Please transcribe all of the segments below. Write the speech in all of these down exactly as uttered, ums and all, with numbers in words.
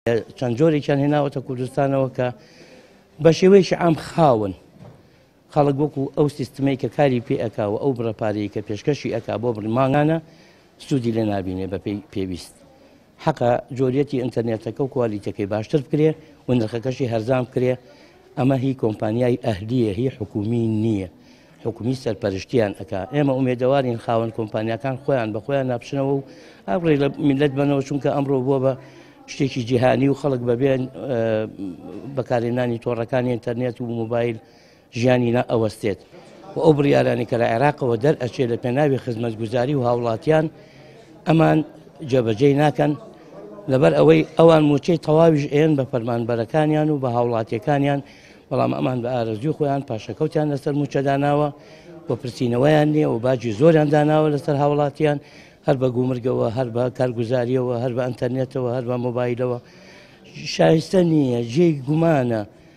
چەند جۆرێکیان هێناوەتە کوردستانەوە کە بە شێوەیەکی عام خاون خەڵک وەکو ئەو سیستمەی کە کاری پێ ئەکاوە ئەو بڕەپارەی کە پێشکەشی ئەکا بۆ ماڵانە سوودی لێ نابینێ بە پێویست. حەقە جۆریەتی ئینتەرنێتەکە و کوالیتەکەی باشتر بکرێ و نرخەکەشی هەرزان بکرێ. ئەمە هی کۆمپانیای ئەهلیە، هی حکومی نییە، حکومی سەرپەرشتیان ئەکا. ئێمە ئومێدەوارین خاوەن کۆمپانیەکان خۆیان بە خۆیان ناپشنەوە و ئابڕێ لە میلەت بنەوە، چونکە ئەمڕۆ بووە بە شتێکی جیهانی و خەڵک بەبێن بەکارهێنانی تۆڕەکانی ئینتەرنێت و موبایل ژیانی ئەوەستێت. و ئەو بڕیارانی کە لە عێراقەوە دەرئەچێت لە پێناوی خزمەتگوزاری و هاوڵاتیان ئەمان جێبەجێ ناکەن، لەبەر ئەوەی ئەوان موچەی تەواویش ئێن بە فەرمانبەرەکانیان و بە هاوڵاتیەکانیان، بەڵام ئەمان بە ئارەزوی خۆیان پاشەکەوتیان لەسەر موچە داناوە بۆ پرسیینەوەیان نییە و باجی زۆریان داناوە لەسەر هاوڵاتیان، هەر بە گومرگەوە، هەر بە کارگوزاریەوە، هەر بە ئەنتەرنێتەوە، هەر بە مۆبایلەوە. شایستە نییە، جێی گومانە.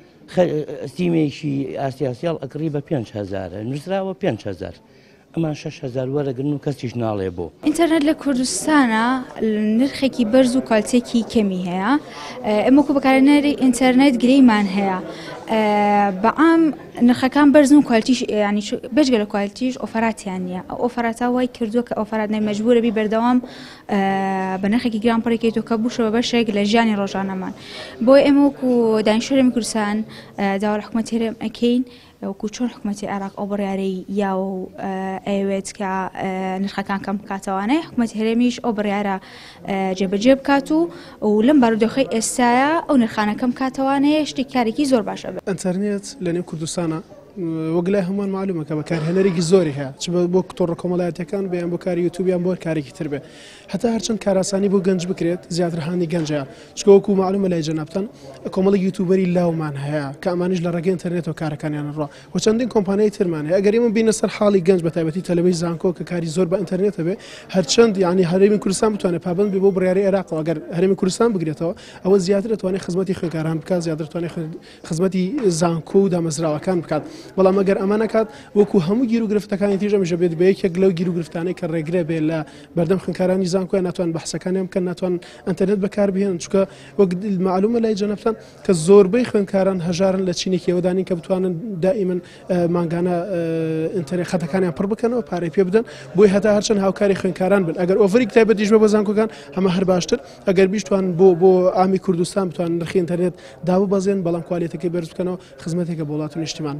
تیمێکی ئاسیاسیال ئەکڕی بە پێنج هەزارە، نووسراوە پێنج هەزار، ئەمان شەش هەزار وەرەگرن و کەسیش ناڵێ بۆ. ئینتەرنێت لە کوردستانە نرخێکی بەرز و کالتێکی کەمی هەیە. ئەمە وەکو بەکارهێنەری ئینتەرنێت گرەیمان هەیە. بەعام نرخەکان بەرزن و کالتیش، ینی بەجگە لە کالتیش ئۆفەراتیان نییە. ئەو ئۆفەراتە وای کردووە کە ئۆفەراتنەی مەجبورە بی بەردەوام بە نرخێکی گرانپڕێکێتەوە کە بووشەوە بەشێک لە ژیانی ڕۆژانەمان. بۆی ئێمە وەکو دانیشتووەری کوردستان داوا لە حکوومەتی هەرێم ئەکەین وەکو چۆن حکوومەتی عێراق ئەو بڕیارەی یا و ئەوێت کە نرخەکان کەم بکاتەوانەیە، حکوومەتی هەرێمیش ئەو بڕیارە جێبەجێ بکات و و لەم بارودۆخەی ئێستایە ئەو نرخانە کەم بکاتەوانەیە شتێک کارێکی زۆر باشە بێت. ئینتەرنێت لە نێو کوردستانە وەک لای هەمووان معلومە کە بەکارهێنەرێکی زۆری هەیە، چ بۆ تۆڕە کۆمەڵایەتیەکان بێن بۆ کاری یوتیوبیان بۆ کارێکی تر بێ، هەتا هەرچەند کاراسانی بۆ گەنج بکرێت زیاتر هاانی گەنجەیە. چکە وەکو معلومە لای جەنابتان کۆمەڵی یوتیوبەری لاومان هەیە کە ئەمانیش لە ڕێگەی ئینتەرنێتەوە کارەکانیان ڕوا و چەندین کۆمپانیای ترمان هەیە. ئەگەر ئێمە بینە سەر حاڵی گەنج بە تایبەتی تەلەڤیزیۆن زانکۆ کە کاری زۆر بە ئینتەرنێتە بێ، هەرچەند یعنی هەرێمی کوردستان بتوانێت پابند بێ بۆ بڕیاری عێراقەوە. ئەگەر هەرێمی کوردستان بگرێتەوە ئەوە زیاتر دەتوانێت خزمەتی خوێندکاران بکات، زیاتر دەتوانێت خزمەتی زانکۆ و دامەزراوەکان بکات. بەڵام ئەگەر ئەمە نەکات، وەکو هەموو گیر و گرفتەکانی تیژە مەژە بێت بە یەکێک لەو گیر و گرفتانەی کە ڕێگرە بێت لە بەردەم خوێندکارانی زانکۆیان ناتوان بەحسەکانیان بکەن، ناتوان ئینتەرنێت بەکار بهێنن. چکە وەک معلومە لای جەنابتان کە زۆربەی خوێندکاران هەژارن لە چینێکی ئەوەدانین کە بتوانن دائیمەن مانگانە ئینتەرنێت خەتەکانیان پڕ بکەنەوە، پارەی پێ بدەن، بۆی هەتا هەرچەند هاوکاری خوێندکاران بن. ئەگەر ئۆفەری تایبەتیش بە زانکۆکان هەمە هەر باشتر، ئەگەر بیشتوان بۆ بۆ ئامی کوردستان بتوان نرخی ئینتەرنێت داببەزێن، بەڵام کوالیتەکەی بەرز بکەنەوە، خزمەتێکە بۆ وڵات و نیشتیمان.